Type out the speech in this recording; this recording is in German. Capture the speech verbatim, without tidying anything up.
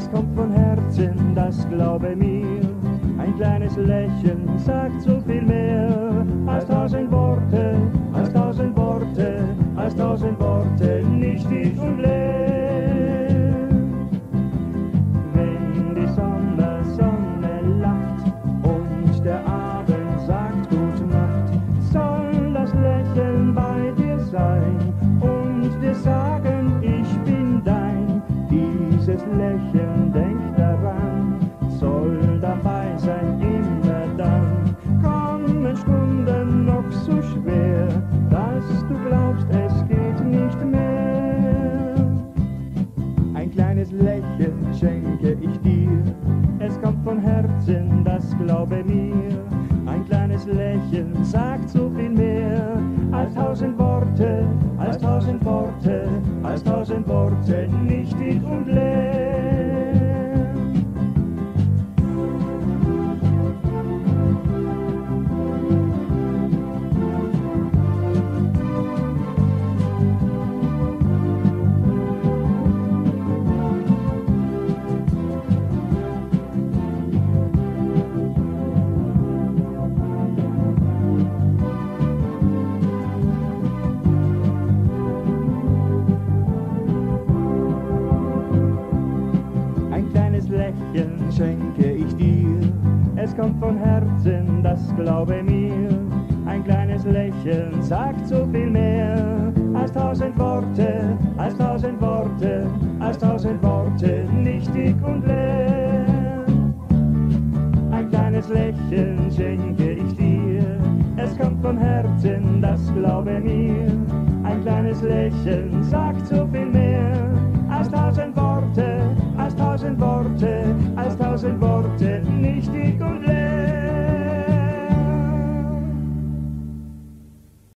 Es kommt von Herzen, das glaube mir. Ein kleines Lächeln sagt so viel mehr als tausend Worte, als tausend Worte, als tausend Worte, nicht tief und leer. Wenn die Sommersonne lacht und der Abend sagt Gute Nacht, soll das Lächeln bei dir sein und dir sagen, ich bin dein. Dieses Lächeln, denk daran, soll dabei sein immer dann. Kommen Stunden noch so schwer, dass du glaubst, es geht nicht mehr. Ein kleines Lächeln schenke ich dir, es kommt von Herzen, das glaube mir. Ein kleines Lächeln sagt so viel mehr als tausend Worte, als tausend Worte, als tausend Worte, nicht dick und leer. Lächeln schenke ich dir, es kommt von Herzen, das glaube mir. Ein kleines Lächeln sagt so viel mehr als tausend Worte, als tausend Worte, als tausend Worte, nicht dick und leer. Ein kleines Lächeln schenke ich dir, es kommt von Herzen, das glaube mir. Ein kleines Lächeln sagt so viel mehr